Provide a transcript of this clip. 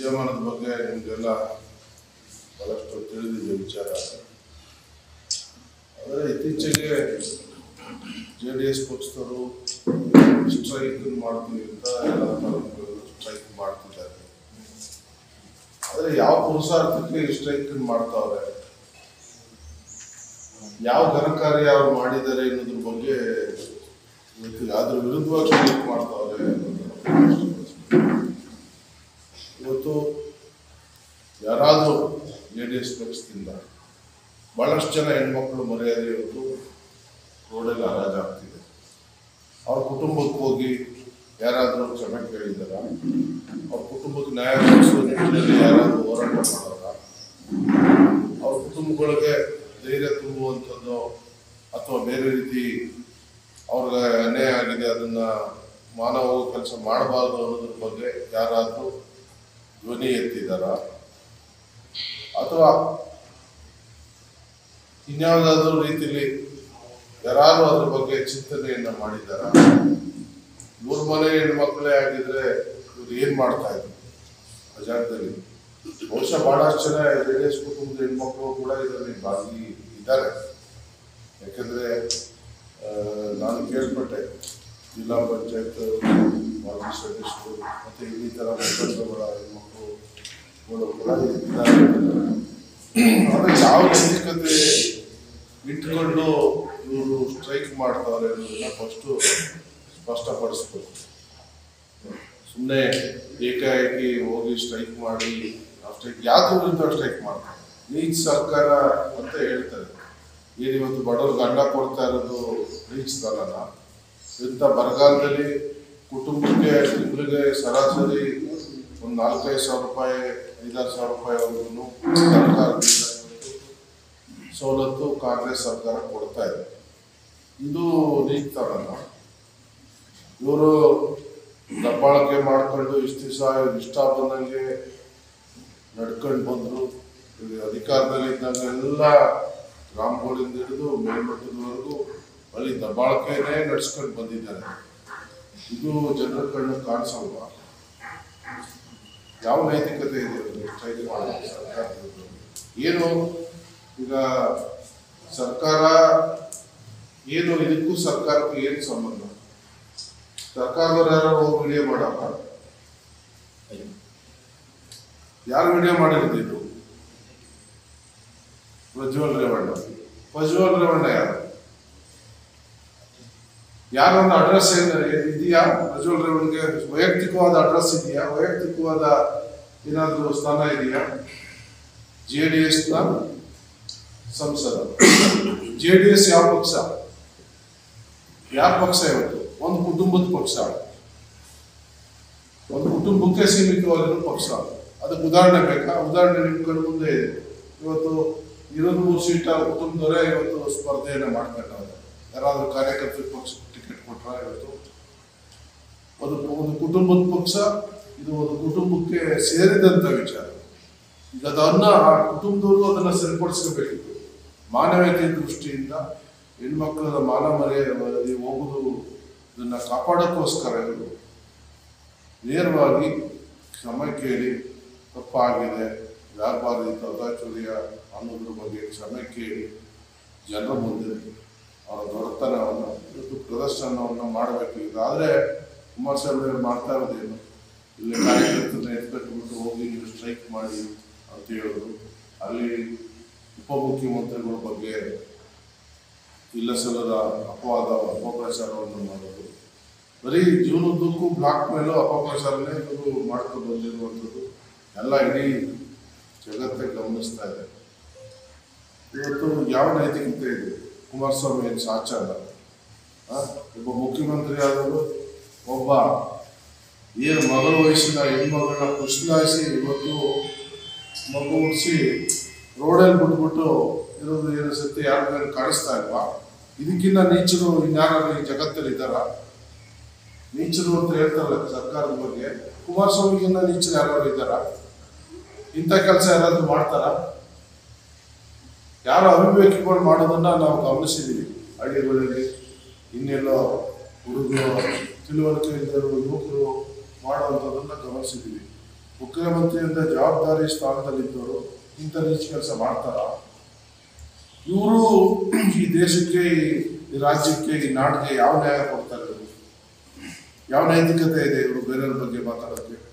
ವಿದ್ಯಮಾನದ ಬಗ್ಗೆ ನಿಮಗೆಲ್ಲ ಬಹಳಷ್ಟು ತಿಳಿದಿದೆ ವಿಚಾರ. ಆದರೆ ಇತ್ತೀಚೆಗೆ JDS ಪಕ್ಷದವರು ಸ್ಟ್ರೈಕ್ ಮಾಡ್ತೀವಿ ಅಂತ ಎಲ್ಲ ತಾಲೂಕುಗಳು ಸ್ಟ್ರೈಕ್ ಮಾಡ್ತಿದ್ದಾರೆ. ಆದರೆ ಯಾವ ಪುರುಷಾರ್ಥಕ್ಕೆ ಸ್ಟ್ರೈಕ್ ಮಾಡ್ತಾವ್ರೆ, ಯಾವ ಘನಕಾರ್ಯ ಅವ್ರು ಮಾಡಿದ್ದಾರೆ ಅನ್ನೋದ್ರ ಬಗ್ಗೆ ಗೊತ್ತಿಲ್ಲ. ಅದ್ರ ವಿರುದ್ಧವಾಗಿ ಸ್ಟ್ರೈಕ್ ಮಾಡ್ತಾವ್ರೆ. ಇವತ್ತು ಯಾರಾದರೂ JDS ಪಕ್ಷದಿಂದ ಬಹಳಷ್ಟು ಜನ ಹೆಣ್ಮಕ್ಳು ಮರ್ಯಾದೆ ಇವತ್ತು ರೋಡಲ್ಲಿ ಹರಾಜಾಗ್ತಿದೆ. ಅವ್ರ ಕುಟುಂಬಕ್ಕೆ ಹೋಗಿ ಯಾರಾದರೂ ಕ್ಷಮೆ ಕೇಳಿದಾರ, ಅವ್ರ ಕುಟುಂಬಕ್ಕೆ ನ್ಯಾಯ ಕೊಡಿಸುವ ನಿಟ್ಟಿನಲ್ಲಿ ಯಾರಾದರೂ ಹೋರಾಟ ಮಾಡೋರ, ಅವ್ರ ಕುಟುಂಬಗಳಿಗೆ ಧೈರ್ಯ ತುಂಬುವಂಥದ್ದು ಅಥವಾ ಬೇರೆ ರೀತಿ ಅವ್ರಿಗೆ ಅನ್ಯಾಯ ಆಗಿದೆ ಅದನ್ನ ಮಾನವ ಕೆಲಸ ಮಾಡಬಾರ್ದು ಅನ್ನೋದ್ರ ಬಗ್ಗೆ ಯಾರಾದರೂ ಧ್ವನಿ ಎತ್ತಿದಾರ ಅಥವಾ ಇನ್ಯಾವುದಾದ್ರೂ ರೀತಿಯಲ್ಲಿ ಯಾರು ಅದ್ರ ಬಗ್ಗೆ ಚಿಂತನೆಯನ್ನ ಮಾಡಿದಾರ? ಇವ್ರ ಮನೆ ಹೆಣ್ಮಕ್ಳೇ ಆಗಿದ್ರೆ ಇವ್ರು ಏನ್ ಮಾಡ್ತಾ ಇದ್ರು ಆ ಜಾಗದಲ್ಲಿ? ಬಹುಶಃ ಬಹಳಷ್ಟು ಜನ JDS ಕುಟುಂಬದ ಹೆಣ್ಮಕ್ಳು ಕೂಡ ಇದರಲ್ಲಿ ಭಾಗಿ ಇದ್ದಾರೆ. ಯಾಕಂದ್ರೆ ನಾನು ಕೇಳ್ಪಟ್ಟೆ ಜಿಲ್ಲಾ ಪಂಚಾಯತ್ ಮಾಜಿ ಸದಸ್ಯರು ಮತ್ತೆ ಇನ್ನಿತರ ಮುಖಂಡರುಗಳ ಹೆಣ್ಮಕ್ಳು ಕೂಡ ಇದ್ದಾರೆ. ಆದರೆ ಯಾವ ನೈತಿಕತೆ ಇಟ್ಕೊಂಡು ಇವರು ಸ್ಟ್ರೈಕ್ ಮಾಡ್ತಾರೆ ಅನ್ನೋದನ್ನ ಫಸ್ಟು ಸ್ಪಷ್ಟಪಡಿಸ್ಬೇಕು. ಸುಮ್ಮನೆ ಏಕಾಏಕಿ ಹೋಗಿ ಸ್ಟ್ರೈಕ್ ಮಾಡಿ ಸ್ಟ್ರೈಕ್ ಯಾವ್ದು ವಿರುದ್ಧ ಸ್ಟ್ರೈಕ್ ಮಾಡ್ತಾರೆ? ನೀಚ್ ಸರ್ಕಾರ ಅಂತ ಹೇಳ್ತಾರೆ. ಏನು ಇವತ್ತು ಬಡವ್ರಿಗೆ ಅನ್ನ ಕೊಡ್ತಾ ಇರೋದು ನೀಚ್ ತನನ? ಇಂಥ ಬರಗಾಲದಲ್ಲಿ ಕುಟುಂಬಕ್ಕೆ ತಿಂಗಳಿಗೆ ಸರಾಸರಿ ಒಂದು 4-5 ಸಾವಿರ ರೂಪಾಯಿ 5-6 ಸಾವಿರ ರೂಪಾಯಿವರೆಗೂ ಸರ್ಕಾರದಿಂದ ಸವಲತ್ತು ಕಾಂಗ್ರೆಸ್ ಸರ್ಕಾರ ಕೊಡ್ತಾ ಇದೆ. ಇದು ನೀಗ್ತಾರಲ್ಲ. ಇವರು ದಬ್ಬಾಳಿಕೆ ಮಾಡ್ಕೊಂಡು ಇಷ್ಟು ದಿವಸ ಇಷ್ಟ ಬಂದಂಗೆ ನಡ್ಕೊಂಡು ಬಂದರು. ಅಧಿಕಾರದಲ್ಲಿ ಇದ್ದಂಗೆಲ್ಲ ಗ್ರಾಮಗಳಿಂದ ಹಿಡಿದು ಮೇಲ್ಮಟ್ಟದವರೆಗೂ ಅಲ್ಲಿ ದಬ್ಬಾಳಿಕೆನೇ ನಡ್ಸ್ಕೊಂಡು ಬಂದಿದ್ದಾರೆ. ಇದು ಜನರ ಕಣ್ಣು ಕಾಣಿಸಲ್ವಾ? ಯಾವ ನೈತಿಕತೆ ಇದೆ ಸ್ಟ್ರೈಕ್ ಮಾಡೋದು ಸರ್ಕಾರದಲ್ಲಿ? ಏನು ಈಗ ಸರ್ಕಾರ ಏನು ಇದಕ್ಕೂ ಸರ್ಕಾರಕ್ಕೂ ಏನು ಸಂಬಂಧ? ಸರ್ಕಾರದವ್ರು ಯಾರು ಹೋಗಿ ವಿಡಿಯೋ ಮಾಡಲ್ಲ? ಯಾರು ವಿಡಿಯೋ ಮಾಡಿರೋದು? ಇದು ಪ್ರಜ್ವಲ್ ರೇವಣ್ಣ ಯಾರು? ಯಾರೊಂದು ಅಡ್ರೆಸ್ ಇದೆಯಾ? ಪ್ರಜ್ವಲ್ ರೇವಣ್ಗೆ ವೈಯಕ್ತಿಕವಾದ ಅಡ್ರೆಸ್ ಇದೆಯಾ? ವೈಯಕ್ತಿಕವಾದ ಏನಾದರೂ ಸ್ಥಾನ ಇದೆಯಾ? JDS ನ ಸಂಸದ. JDS ಯಾವ ಪಕ್ಷ? ಯಾವ ಪಕ್ಷ ಇವತ್ತು? ಒಂದು ಕುಟುಂಬದ ಪಕ್ಷ, ಒಂದು ಕುಟುಂಬಕ್ಕೆ ಸೀಮಿತವಾಗಿರೋ ಪಕ್ಷ. ಅದಕ್ಕೆ ಉದಾಹರಣೆ ಬೇಕಾ? ಉದಾಹರಣೆ ನಿಮ್ಮ ಕಡೆ ಮುಂದೆ ಇದೆ. ಇವತ್ತು 23 ಸೀಟ ಕುಟುಂಬದವರೇ ಇವತ್ತು ಸ್ಪರ್ಧೆಯನ್ನು ಮಾಡ್ಕೊಂಡವ್ರೆ. ಯಾರಾದ್ರೂ ಕಾರ್ಯಕರ್ತರ ಪಕ್ಷ ಟಿಕೆಟ್ ಕೊಟ್ರ? ಇವತ್ತು ಒಂದು ಕುಟುಂಬದ ಪಕ್ಷ, ಇದು ಒಂದು ಕುಟುಂಬಕ್ಕೆ ಸೇರಿದಂತ ವಿಚಾರ. ಈಗ ಅದನ್ನ ಆ ಕುಟುಂಬದವರು ಅದನ್ನ ಸರಿಪಡಿಸ್ಕೋಬೇಕಿತ್ತು. ಮಾನವೀಯತೆ ದೃಷ್ಟಿಯಿಂದ ಹೆಣ್ಮಕ್ಳ ಮಾನ ಮರ್ಯಾದೆ ಹೋಗುದು ಇದನ್ನ ಕಾಪಾಡೋಕ್ಕೋಸ್ಕರ ಇವರು ನೇರವಾಗಿ ಕ್ಷಮೆ ಕೇಳಿ ತಪ್ಪಾಗಿದೆ, ವ್ಯಾಪಾರದಿಂದ ಅದಾಚುರ್ಯ ಅನ್ನೋದ್ರ ಬಗ್ಗೆ ಕ್ಷಮೆ ಕೇಳಿ ಜನರ ಮುಂದೆ ಅವರ ದೊಡ್ಡತನವನ್ನು ಇವತ್ತು ಪ್ರದರ್ಶನವನ್ನು ಮಾಡಬೇಕು. ಈಗ ಆದರೆ ಕುಮಾರಸ್ವಾಮಿ ಮಾಡ್ತಾ ಇರೋದೇನು? ಇಲ್ಲಿ ಕಾರ್ಯಕರ್ತರನ್ನ ಎತ್ಕಟ್ಬಿಟ್ಟು ಹೋಗಿ ನೀವು ಸ್ಟ್ರೈಕ್ ಮಾಡಿ ಅಂತ ಹೇಳೋದು, ಅಲ್ಲಿ ಉಪಮುಖ್ಯಮಂತ್ರಿಗಳ ಬಗ್ಗೆ ಇಲ್ಲ ಸಲ್ಲದ ಅಪಪ್ರಚಾರವನ್ನು ಮಾಡೋದು, ಬರೀ ಜೀವನದುದ್ದಕ್ಕೂ ಬ್ಲಾಕ್ ಮೇಲೂ ಅಪಪ್ರಚಾರನೇ ಇವರು ಮಾಡ್ಕೊಂಡು ಬಂದಿರುವಂಥದ್ದು ಎಲ್ಲ ಇಡೀ ಜಗತ್ತೇ ಗಮನಿಸ್ತಾ ಇದೆ. ಇವತ್ತು ಯಾವ ನೈತಿಕತೆ ಇದೆ? ಕುಮಾರಸ್ವಾಮಿ ಏನು ಸಾಚಾರ? ಒಬ್ಬ ಮುಖ್ಯಮಂತ್ರಿ ಆದರೂ ಒಬ್ಬ ಏನು ಮಗಳ ವಯಸ್ಸಿನ ಹೆಣ್ಮಗಳನ್ನ ಕುಶಲಾಯಿಸಿ ಇವತ್ತು ಮಗು ಉಡಿಸಿ ರೋಡಲ್ಲಿ ಬಿಟ್ಬಿಟ್ಟು ಇರೋದು ಏನು ಸತ್ಯ ಯಾರ ಮೇಲೆ ಕಾಣಿಸ್ತಾ ಇಲ್ವಾ? ಇದಕ್ಕಿಂತ ನೀಚರು ಇನ್ಯಾರು ಈ ಜಗತ್ತಲ್ಲಿ ಇದ್ದಾರ? ನೀಚರು ಅಂತ ಹೇಳ್ತಾರಲ್ಲ ಸರ್ಕಾರದ ಬಗ್ಗೆ, ಕುಮಾರಸ್ವಾಮಿಗಿನ್ನ ನೀಚರು ಯಾರು ಇದ್ದಾರ? ಇಂಥ ಕೆಲಸ ಯಾರಾದ್ರೂ ಮಾಡ್ತಾರ? ಯಾರು ಅವಿವೇಕಿಗಳು ಮಾಡೋದನ್ನ ನಾವು ಗಮನಿಸಿದ್ದೀವಿ. ಹಳ್ಳಿಗಳಲ್ಲಿ ಇನ್ನೆಲ್ಲೋ ಹುಡುಗರು ತಿಳುವಳಿಕೆ ಇದ್ದರು ಯುವಕರು ಮಾಡುವಂಥದ್ದನ್ನ ಗಮನಿಸಿದ್ದೀವಿ. ಮುಖ್ಯಮಂತ್ರಿಯಿಂದ ಜವಾಬ್ದಾರಿ ಸ್ಥಾನದಲ್ಲಿದ್ದವರು ಇಂಥ ನೀಚ ಕೆಲಸ ಮಾಡ್ತಾರ? ಇವರು ಈ ದೇಶಕ್ಕೆ, ಈ ರಾಜ್ಯಕ್ಕೆ, ಈ ನಾಡಿಗೆ ಯಾವ ನ್ಯಾಯ ಕೊಡ್ತಾರೆ? ಯಾವ ನೈತಿಕತೆ ಇದೆ ಇವರು ಬೇರೆಯವ್ರ ಬಗ್ಗೆ ಮಾತಾಡೋಕ್ಕೆ?